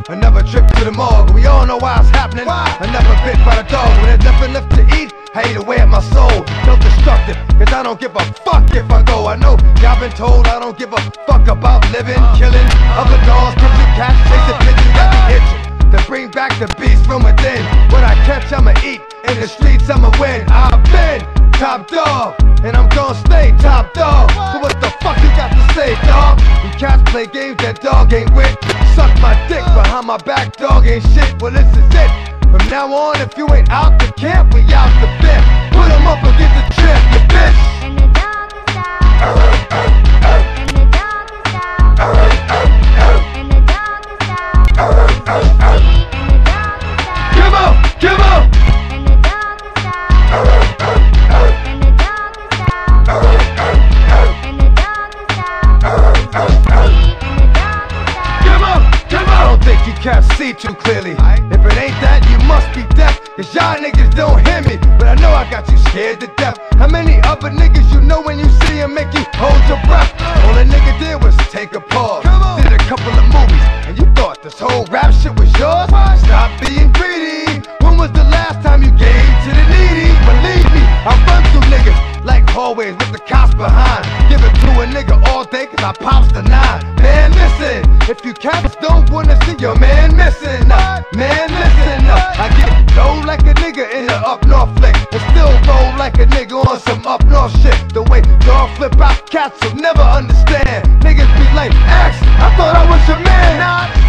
Another trip to the morgue, we all know why it's happening. Another bit by the dog, when there's nothing left to eat. I eat away at my soul, self-destructive, cause I don't give a fuck if I go. I know y'all been told I don't give a fuck about living, killing other dogs, catching cats, chasing pigeons, let me hit you to bring back the beast from within. What I catch, I'ma eat, in the streets I'ma win. I've been top dog, and I'm gonna stay top dog. So what the fuck you got to say, dog? You cats play games that dog ain't with. Suck my dick behind my back, dog ain't shit. Well, this is it. From now on, if you ain't out the camp, we out the bed. Put 'em up against the trip, you bitch. And the dog is out. And the dog is out. And the dog is out. And the dog is out. Give up, give up. And the dog is out. And the dog is out. And the dog is out. And the dog is out. Give up, give up. I don't think you cats see too clearly. If it ain't that, you must be deaf, cause y'all niggas don't hear me. But I know I got you scared to death. How many other niggas you know when you see them make you hold your breath? All a nigga did was take a pause. Did a couple of movies, and you thought this whole rap shit was yours? Stop being greedy. When was the last time you gave to the needy? Believe me, I run through niggas like hallways with the cops behind. Give it to a nigga all day, cause I pops the 9. Man, listen, if you cats don't wanna see your man missing, man, listen up. I get low like a nigga in the up north flick, and still roll like a nigga on some up north shit. The way dog flip out cats will never understand. Niggas be like, X, I thought I was your man.